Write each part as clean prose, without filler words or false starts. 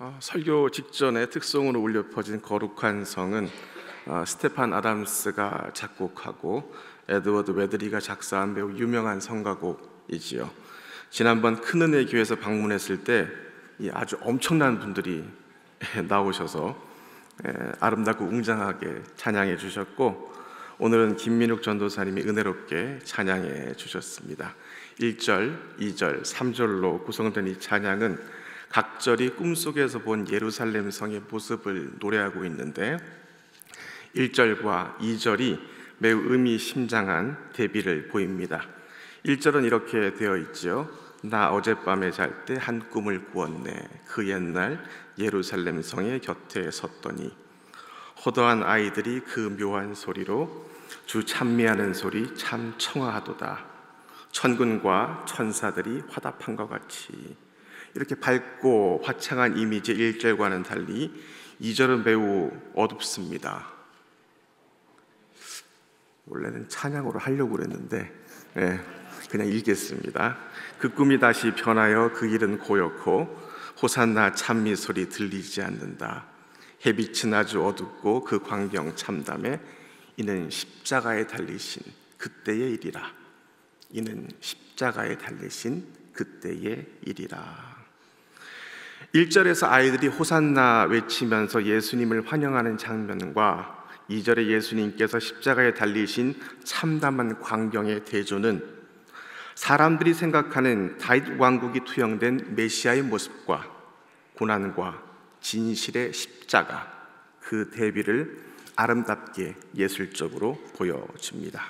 설교 직전에 특송으로 울려 퍼진 거룩한 성은 스테판 아담스가 작곡하고 에드워드 웨드리가 작사한 매우 유명한 성가곡이지요. 지난번 큰은혜 교회에서 방문했을 때 아주 엄청난 분들이 나오셔서 아름답고 웅장하게 찬양해 주셨고, 오늘은 김민욱 전도사님이 은혜롭게 찬양해 주셨습니다. 1절, 2절, 3절로 구성된 이 찬양은 각절이 꿈속에서 본 예루살렘 성의 모습을 노래하고 있는데, 1절과 2절이 매우 의미심장한 대비를 보입니다. 1절은 이렇게 되어 있죠. 나 어젯밤에 잘 때 한 꿈을 꾸었네. 그 옛날 예루살렘 성의 곁에 섰더니 호도한 아이들이 그 묘한 소리로 주 찬미하는 소리 참 청아하도다. 천군과 천사들이 화답한 것 같이. 이렇게 밝고 화창한 이미지 1절과는 달리 2절은 매우 어둡습니다. 원래는 찬양으로 하려고 그랬는데 그냥 읽겠습니다. 그 꿈이 다시 변하여 그 길은 고요코 호산나 찬미 소리 들리지 않는다. 햇빛은 아주 어둡고 그 광경 참담해. 이는 십자가에 달리신 그때의 일이라. 이는 십자가에 달리신 그때의 일이라. 1절에서 아이들이 호산나 외치면서 예수님을 환영하는 장면과 2절에 예수님께서 십자가에 달리신 참담한 광경의 대조는 사람들이 생각하는 다윗 왕국이 투영된 메시아의 모습과 고난과 진실의 십자가, 그 대비를 아름답게 예술적으로 보여줍니다.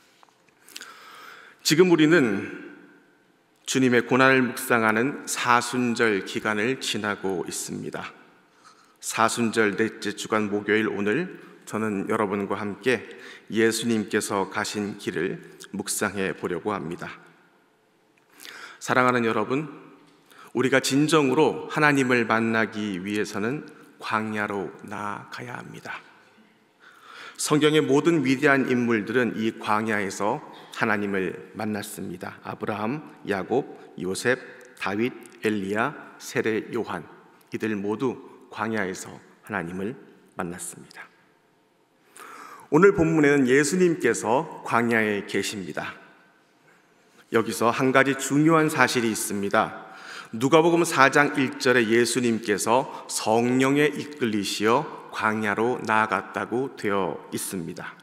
지금 우리는 주님의 고난을 묵상하는 사순절 기간을 지나고 있습니다. 사순절 넷째 주간 목요일 오늘 저는 여러분과 함께 예수님께서 가신 길을 묵상해 보려고 합니다. 사랑하는 여러분, 우리가 진정으로 하나님을 만나기 위해서는 광야로 나아가야 합니다. 성경의 모든 위대한 인물들은 이 광야에서 하나님을 만났습니다. 아브라함, 야곱, 요셉, 다윗, 엘리야, 세례 요한, 이들 모두 광야에서 하나님을 만났습니다. 오늘 본문에는 예수님께서 광야에 계십니다. 여기서 한 가지 중요한 사실이 있습니다. 누가복음 4장 1절에 예수님께서 성령에 이끌리시어 광야로 나아갔다고 되어 있습니다.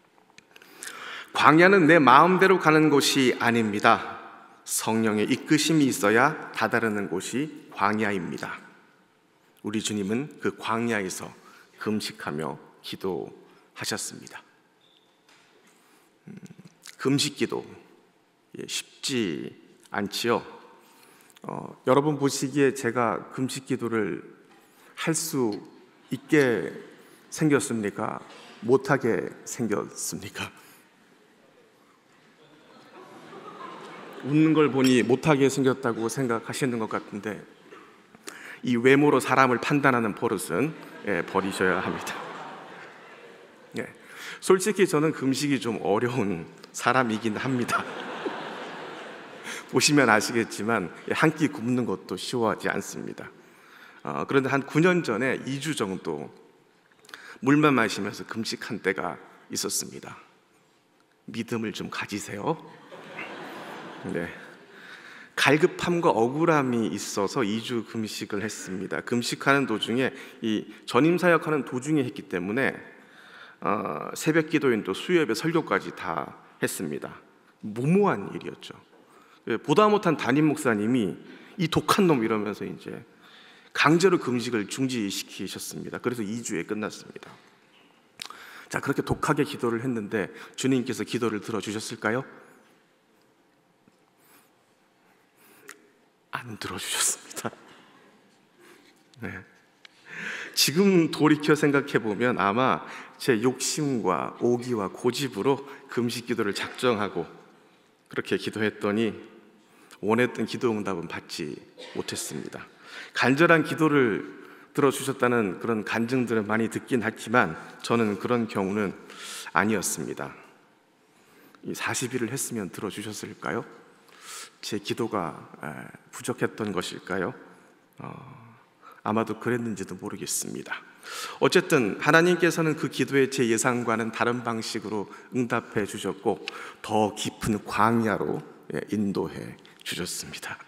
광야는 내 마음대로 가는 곳이 아닙니다. 성령의 이끄심이 있어야 다다르는 곳이 광야입니다. 우리 주님은 그 광야에서 금식하며 기도하셨습니다. 금식기도 쉽지 않지요. 여러분 보시기에 제가 금식기도를 할 수 있게 생겼습니까? 못하게 생겼습니까? 웃는 걸 보니 못하게 생겼다고 생각하시는 것 같은데, 이 외모로 사람을 판단하는 버릇은 버리셔야 합니다. 솔직히 저는 금식이 좀 어려운 사람이긴 합니다. 보시면 아시겠지만 한 끼 굶는 것도 쉬워하지 않습니다. 그런데 한 9년 전에 2주 정도 물만 마시면서 금식한 때가 있었습니다. 믿음을 좀 가지세요. 갈급함과 억울함이 있어서 2주 금식을 했습니다. 금식하는 도중에 이 전임사역하는 도중에 했기 때문에 새벽 기도인 또 수요예배 설교까지 다 했습니다. 무모한 일이었죠. 보다 못한 담임 목사님이 이 독한 놈 이러면서 이제 강제로 금식을 중지시키셨습니다. 그래서 2주에 끝났습니다. 자, 그렇게 독하게 기도를 했는데 주님께서 기도를 들어주셨을까요? 안 들어주셨습니다. 지금 돌이켜 생각해보면 아마 제 욕심과 오기와 고집으로 금식 기도를 작정하고 그렇게 기도했더니 원했던 기도 응답은 받지 못했습니다. 간절한 기도를 들어주셨다는 그런 간증들은 많이 듣긴 했지만 저는 그런 경우는 아니었습니다. 40일을 했으면 들어주셨을까요? 제 기도가 부족했던 것일까요? 아마도 그랬는지도 모르겠습니다. 어쨌든 하나님께서는 그 기도의 제 예상과는 다른 방식으로 응답해 주셨고 더 깊은 광야로 인도해 주셨습니다.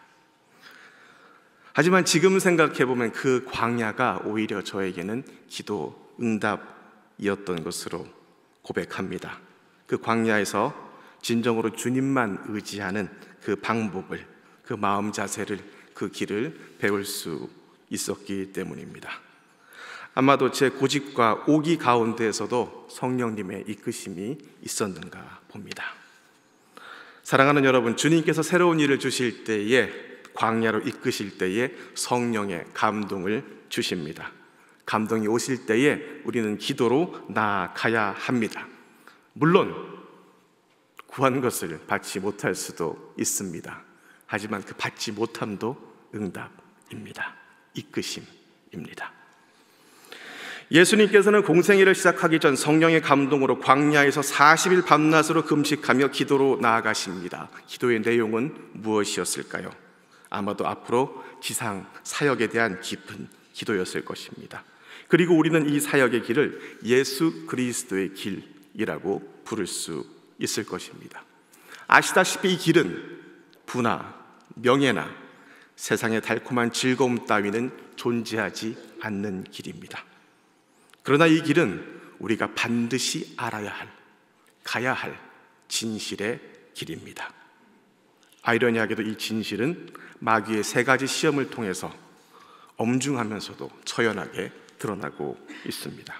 하지만 지금 생각해보면 그 광야가 오히려 저에게는 기도 응답이었던 것으로 고백합니다. 그 광야에서 진정으로 주님만 의지하는 그 방법을, 그 마음 자세를, 그 길을 배울 수 있었기 때문입니다. 아마도 제 고집과 오기 가운데에서도 성령님의 이끄심이 있었는가 봅니다. 사랑하는 여러분, 주님께서 새로운 일을 주실 때에, 광야로 이끄실 때에 성령의 감동을 주십니다. 감동이 오실 때에 우리는 기도로 나아가야 합니다. 물론 구한 것을 받지 못할 수도 있습니다. 하지만 그 받지 못함도 응답입니다. 이끄심입니다. 예수님께서는 공생애를 시작하기 전 성령의 감동으로 광야에서 40일 밤낮으로 금식하며 기도로 나아가십니다. 기도의 내용은 무엇이었을까요? 아마도 앞으로 지상 사역에 대한 깊은 기도였을 것입니다. 그리고 우리는 이 사역의 길을 예수 그리스도의 길이라고 부를 수 있을 것입니다. 아시다시피 이 길은 부나 명예나 세상의 달콤한 즐거움 따위는 존재하지 않는 길입니다. 그러나 이 길은 우리가 반드시 알아야 할, 가야 할 진실의 길입니다. 아이러니하게도 이 진실은 마귀의 3가지 시험을 통해서 엄중하면서도 처연하게 드러나고 있습니다.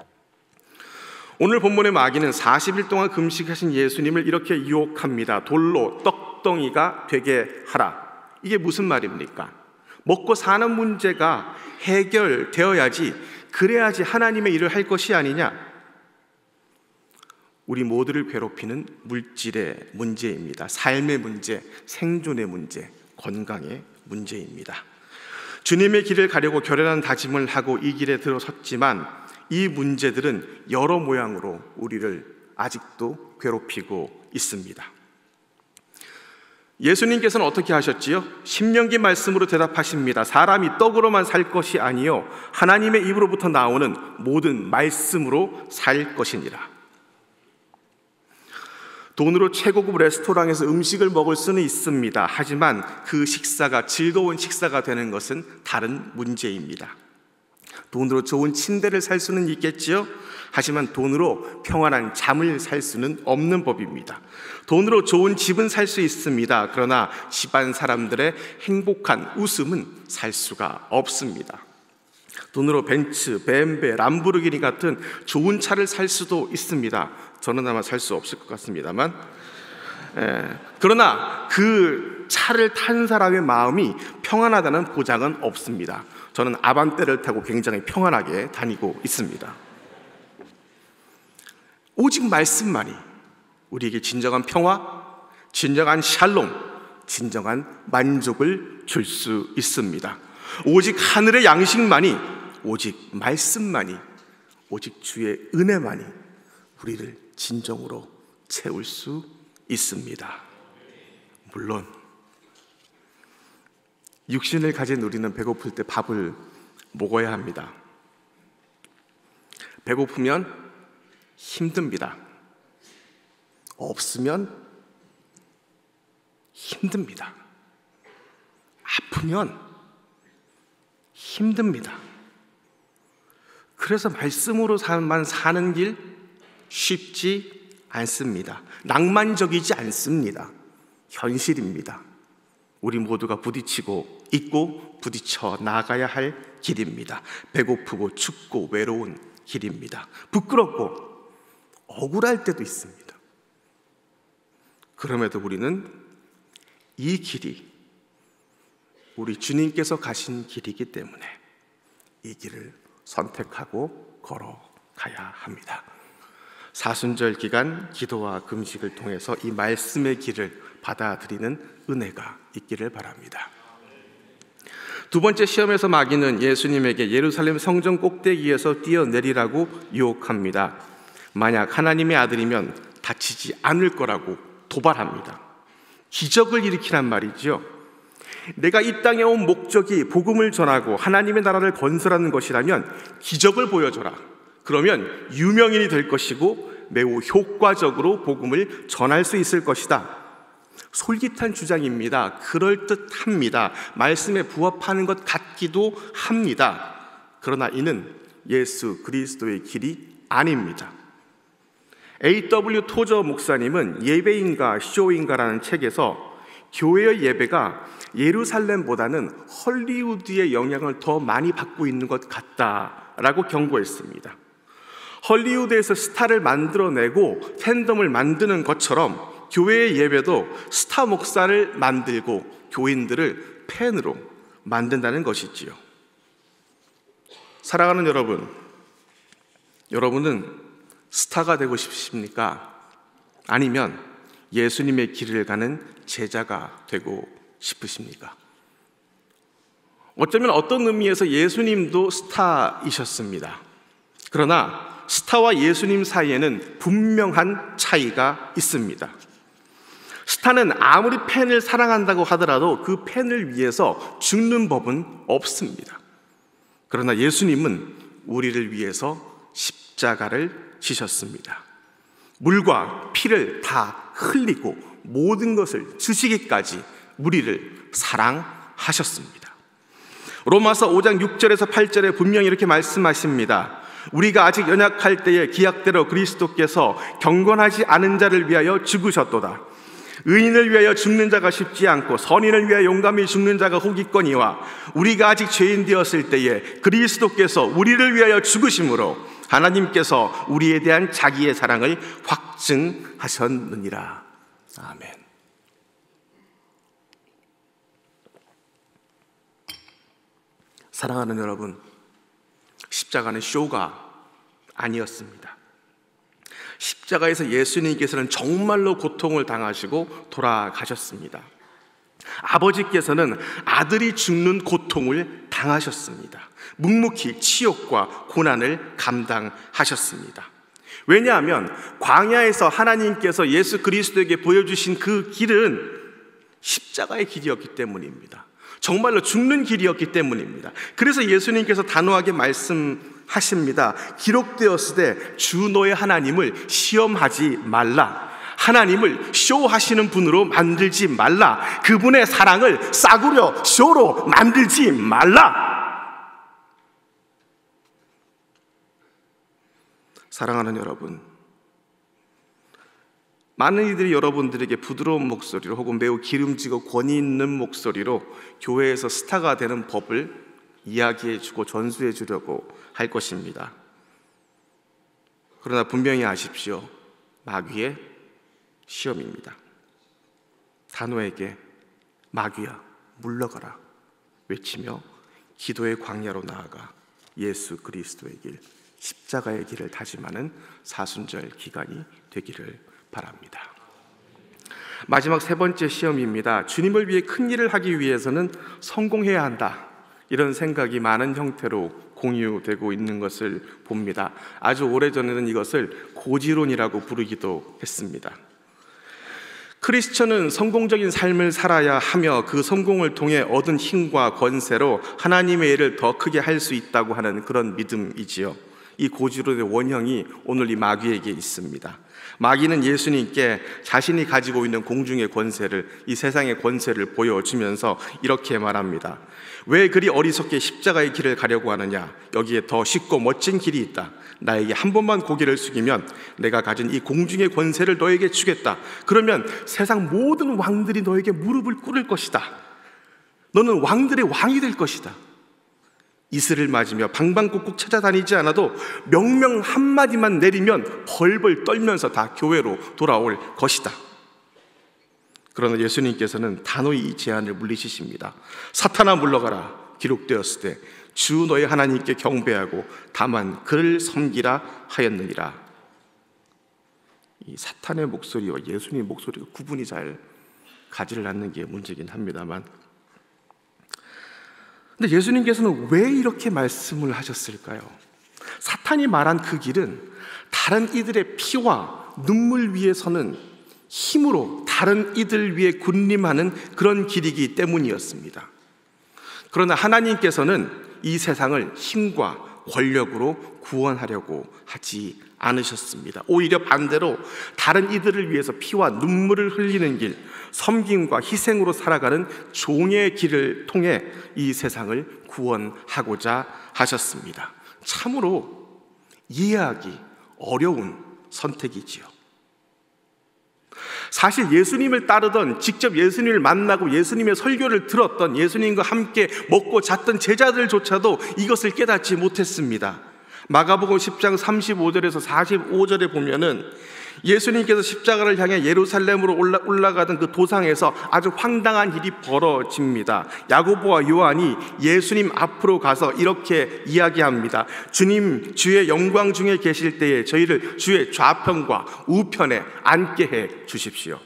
오늘 본문의 마귀는 40일 동안 금식하신 예수님을 이렇게 유혹합니다. 돌로 떡덩이가 되게 하라. 이게 무슨 말입니까? 먹고 사는 문제가 해결되어야지, 그래야지 하나님의 일을 할 것이 아니냐? 우리 모두를 괴롭히는 물질의 문제입니다. 삶의 문제, 생존의 문제, 건강의 문제입니다. 주님의 길을 가려고 결연한 다짐을 하고 이 길에 들어섰지만 이 문제들은 여러 모양으로 우리를 아직도 괴롭히고 있습니다. 예수님께서는 어떻게 하셨지요? 신명기 말씀으로 대답하십니다. 사람이 떡으로만 살 것이 아니요 하나님의 입으로부터 나오는 모든 말씀으로 살 것이니라. 돈으로 최고급 레스토랑에서 음식을 먹을 수는 있습니다. 하지만 그 식사가 즐거운 식사가 되는 것은 다른 문제입니다. 돈으로 좋은 침대를 살 수는 있겠지요? 하지만 돈으로 평안한 잠을 살 수는 없는 법입니다. 돈으로 좋은 집은 살 수 있습니다. 그러나 집안 사람들의 행복한 웃음은 살 수가 없습니다. 돈으로 벤츠, 벤베, 람보르기니 같은 좋은 차를 살 수도 있습니다. 저는 아마 살 수 없을 것 같습니다만, 그러나 그 차를 탄 사람의 마음이 평안하다는 보장은 없습니다. 저는 아반떼를 타고 굉장히 평안하게 다니고 있습니다. 오직 말씀만이 우리에게 진정한 평화, 진정한 샬롬, 진정한 만족을 줄 수 있습니다. 오직 하늘의 양식만이, 오직 말씀만이, 오직 주의 은혜만이 우리를 진정으로 채울 수 있습니다. 물론 육신을 가진 우리는 배고플 때 밥을 먹어야 합니다. 배고프면 힘듭니다. 없으면 힘듭니다. 아프면 힘듭니다. 그래서 말씀으로만 사는 길 쉽지 않습니다. 낭만적이지 않습니다. 현실입니다. 우리 모두가 부딪히고 있고 부딪혀 나가야 할 길입니다. 배고프고 춥고 외로운 길입니다. 부끄럽고 억울할 때도 있습니다. 그럼에도 우리는 이 길이 우리 주님께서 가신 길이기 때문에 이 길을 선택하고 걸어가야 합니다. 사순절 기간 기도와 금식을 통해서 이 말씀의 길을 받아들이는 은혜가 있기를 바랍니다. 두 번째 시험에서 마귀는 예수님에게 예루살렘 성전 꼭대기에서 뛰어내리라고 유혹합니다. 만약 하나님의 아들이면 다치지 않을 거라고 도발합니다. 기적을 일으키란 말이죠. 내가 이 땅에 온 목적이 복음을 전하고 하나님의 나라를 건설하는 것이라면 기적을 보여줘라. 그러면 유명인이 될 것이고 매우 효과적으로 복음을 전할 수 있을 것이다. 솔깃한 주장입니다. 그럴듯합니다. 말씀에 부합하는 것 같기도 합니다. 그러나 이는 예수 그리스도의 길이 아닙니다. A.W. 토저 목사님은 예배인가 쇼인가라는 책에서 교회의 예배가 예루살렘보다는 헐리우드의 영향을 더 많이 받고 있는 것 같다라고 경고했습니다. 헐리우드에서 스타를 만들어내고 팬덤을 만드는 것처럼 교회의 예배도 스타 목사를 만들고 교인들을 팬으로 만든다는 것이지요. 사랑하는 여러분, 여러분은 스타가 되고 싶으십니까? 아니면 예수님의 길을 가는 제자가 되고 싶으십니까? 어쩌면 어떤 의미에서 예수님도 스타이셨습니다. 그러나 스타와 예수님 사이에는 분명한 차이가 있습니다. 스타는 아무리 팬을 사랑한다고 하더라도 그 팬을 위해서 죽는 법은 없습니다. 그러나 예수님은 우리를 위해서 십자가를 지셨습니다. 물과 피를 다 흘리고 모든 것을 주시기까지 우리를 사랑하셨습니다. 로마서 5장 6절에서 8절에 분명히 이렇게 말씀하십니다. 우리가 아직 연약할 때에 기약대로 그리스도께서 경건하지 않은 자를 위하여 죽으셨도다. 의인을 위하여 죽는 자가 쉽지 않고 선인을 위하여 용감히 죽는 자가 혹 있거니와 우리가 아직 죄인 되었을 때에 그리스도께서 우리를 위하여 죽으심으로 하나님께서 우리에 대한 자기의 사랑을 확증하셨느니라. 아멘. 사랑하는 여러분, 십자가는 쇼가 아니었습니다. 십자가에서 예수님께서는 정말로 고통을 당하시고 돌아가셨습니다. 아버지께서는 아들이 죽는 고통을 당하셨습니다. 묵묵히 치욕과 고난을 감당하셨습니다. 왜냐하면 광야에서 하나님께서 예수 그리스도에게 보여주신 그 길은 십자가의 길이었기 때문입니다. 정말로 죽는 길이었기 때문입니다. 그래서 예수님께서 단호하게 말씀하십니다. 기록되었을 때 주 너의 하나님을 시험하지 말라. 하나님을 쇼하시는 분으로 만들지 말라. 그분의 사랑을 싸구려 쇼로 만들지 말라. 사랑하는 여러분, 많은 이들이 여러분들에게 부드러운 목소리로 혹은 매우 기름지고 권위 있는 목소리로 교회에서 스타가 되는 법을 이야기해주고 전수해주려고 할 것입니다. 그러나 분명히 아십시오. 마귀의 시험입니다. 단호에게 마귀야 물러가라 외치며 기도의 광야로 나아가 예수 그리스도의 길, 십자가의 길을 다짐하는 사순절 기간이 되기를 바랍니다. 마지막 세 번째 시험입니다. 주님을 위해 큰 일을 하기 위해서는 성공해야 한다. 이런 생각이 많은 형태로 공유되고 있는 것을 봅니다. 아주 오래전에는 이것을 고지론이라고 부르기도 했습니다. 크리스천은 성공적인 삶을 살아야 하며 그 성공을 통해 얻은 힘과 권세로 하나님의 일을 더 크게 할 수 있다고 하는 그런 믿음이지요. 이 고지론의 원형이 오늘 이 마귀에게 있습니다. 마귀는 예수님께 자신이 가지고 있는 공중의 권세를, 이 세상의 권세를 보여주면서 이렇게 말합니다. 왜 그리 어리석게 십자가의 길을 가려고 하느냐? 여기에 더 쉽고 멋진 길이 있다. 나에게 한 번만 고개를 숙이면 내가 가진 이 공중의 권세를 너에게 주겠다. 그러면 세상 모든 왕들이 너에게 무릎을 꿇을 것이다. 너는 왕들의 왕이 될 것이다. 이슬을 맞으며 방방곡곡 찾아다니지 않아도 명령 한마디만 내리면 벌벌 떨면서 다 교회로 돌아올 것이다. 그러나 예수님께서는 단호히 이 제안을 물리치십니다. 사탄아 물러가라. 기록되었을 때 주 너의 하나님께 경배하고 다만 그를 섬기라 하였느니라. 이 사탄의 목소리와 예수님의 목소리가 구분이 잘 가지를 않는 게 문제긴 합니다만, 근데 예수님께서는 왜 이렇게 말씀을 하셨을까요? 사탄이 말한 그 길은 다른 이들의 피와 눈물 위에 서는 힘으로 다른 이들 위해 군림하는 그런 길이기 때문이었습니다. 그러나 하나님께서는 이 세상을 힘과 권력으로 구원하려고 하지 않으셨습니다. 오히려 반대로 다른 이들을 위해서 피와 눈물을 흘리는 길, 섬김과 희생으로 살아가는 종의 길을 통해 이 세상을 구원하고자 하셨습니다. 참으로 이해하기 어려운 선택이지요. 사실 예수님을 따르던, 직접 예수님을 만나고 예수님의 설교를 들었던, 예수님과 함께 먹고 잤던 제자들조차도 이것을 깨닫지 못했습니다. 마가복음 10장 35절에서 45절에 보면은 예수님께서 십자가를 향해 예루살렘으로 올라가던 그 도상에서 아주 황당한 일이 벌어집니다. 야고보와 요한이 예수님 앞으로 가서 이렇게 이야기합니다. 주님, 주의 영광 중에 계실 때에 저희를 주의 좌편과 우편에 앉게 해 주십시오.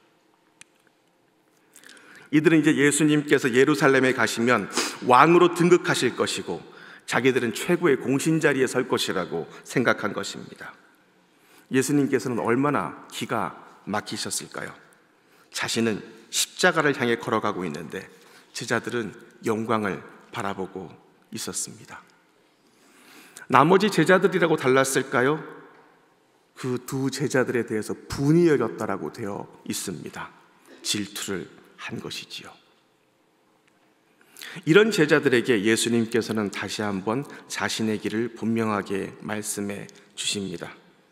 이들은 이제 예수님께서 예루살렘에 가시면 왕으로 등극하실 것이고 자기들은 최고의 공신자리에 설 것이라고 생각한 것입니다. 예수님께서는 얼마나 기가 막히셨을까요? 자신은 십자가를 향해 걸어가고 있는데 제자들은 영광을 바라보고 있었습니다. 나머지 제자들이라고 달랐을까요? 그 두 제자들에 대해서 분이 여겼다라고 되어 있습니다. 질투를 한 것이지요. 이런 제자들에게 예수님께서는 다시 한번 자신의 길을 분명하게 말씀해 주십니다.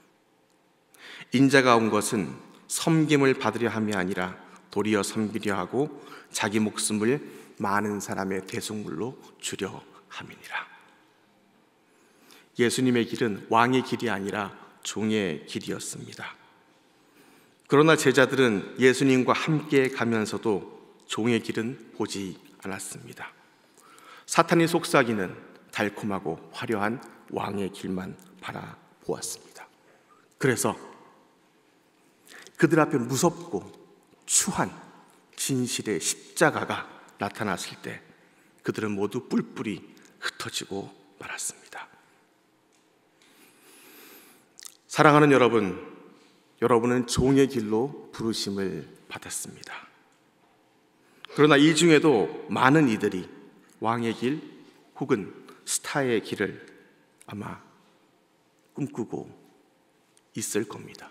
인자가 온 것은 섬김을 받으려 함이 아니라 도리어 섬기려 하고 자기 목숨을 많은 사람의 대속물로 주려 함이니라. 예수님의 길은 왕의 길이 아니라 종의 길이었습니다. 그러나 제자들은 예수님과 함께 가면서도 종의 길은 보지 않았습니다. 사탄이 속삭이는 달콤하고 화려한 왕의 길만 바라보았습니다. 그래서 그들 앞에 무섭고 추한 진실의 십자가가 나타났을 때 그들은 모두 뿔뿔이 흩어지고 말았습니다. 사랑하는 여러분, 여러분은 종의 길로 부르심을 받았습니다. 그러나 이 중에도 많은 이들이 왕의 길 혹은 스타의 길을 아마 꿈꾸고 있을 겁니다.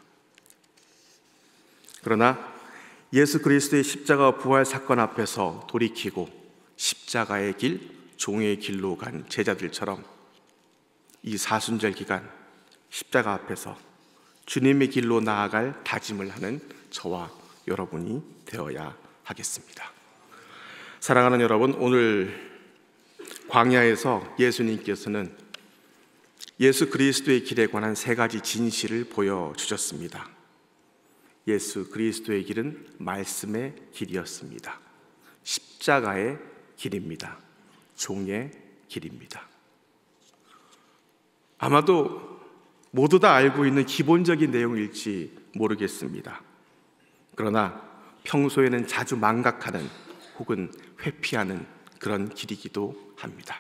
그러나 예수 그리스도의 십자가와 부활 사건 앞에서 돌이키고 십자가의 길, 종의 길로 간 제자들처럼 이 사순절 기간 십자가 앞에서 주님의 길로 나아갈 다짐을 하는 저와 여러분이 되어야 하겠습니다. 사랑하는 여러분, 오늘 광야에서 예수님께서는 예수 그리스도의 길에 관한 세 가지 진실을 보여주셨습니다. 예수 그리스도의 길은 말씀의 길이었습니다. 십자가의 길입니다. 종의 길입니다. 아마도 모두 다 알고 있는 기본적인 내용일지 모르겠습니다. 그러나 평소에는 자주 망각하는 혹은 회피하는 그런 길이기도 합니다.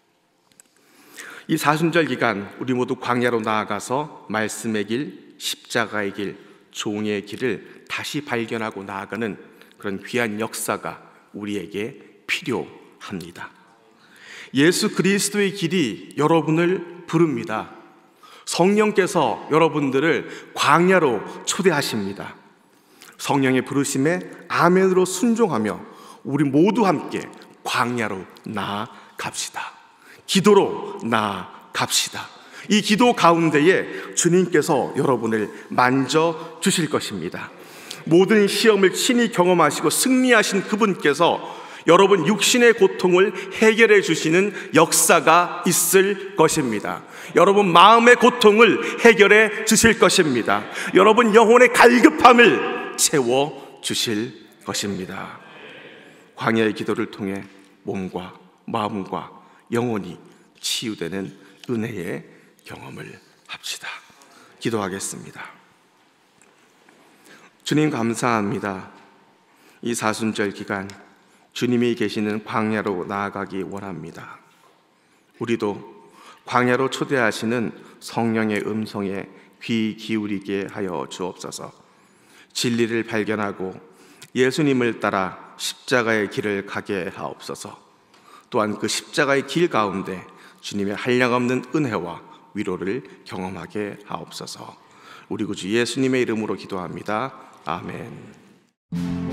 이 사순절 기간 우리 모두 광야로 나아가서 말씀의 길, 십자가의 길, 종의 길을 다시 발견하고 나아가는 그런 귀한 역사가 우리에게 필요합니다. 예수 그리스도의 길이 여러분을 부릅니다. 성령께서 여러분들을 광야로 초대하십니다. 성령의 부르심에 아멘으로 순종하며 우리 모두 함께 광야로 나아갑시다. 기도로 나아갑시다. 이 기도 가운데에 주님께서 여러분을 만져주실 것입니다. 모든 시험을 친히 경험하시고 승리하신 그분께서 여러분 육신의 고통을 해결해 주시는 역사가 있을 것입니다. 여러분 마음의 고통을 해결해 주실 것입니다. 여러분 영혼의 갈급함을 채워 주실 것입니다. 광야의 기도를 통해 몸과 마음과 영혼이 치유되는 은혜의 경험을 합시다. 기도하겠습니다. 주님 감사합니다. 이 사순절 기간 주님이 계시는 광야로 나아가기 원합니다. 우리도 광야로 초대하시는 성령의 음성에 귀 기울이게 하여 주옵소서. 진리를 발견하고 예수님을 따라 십자가의 길을 가게 하옵소서. 또한 그 십자가의 길 가운데 주님의 한량없는 은혜와 위로를 경험하게 하옵소서. 우리 구주 예수님의 이름으로 기도합니다. 아멘.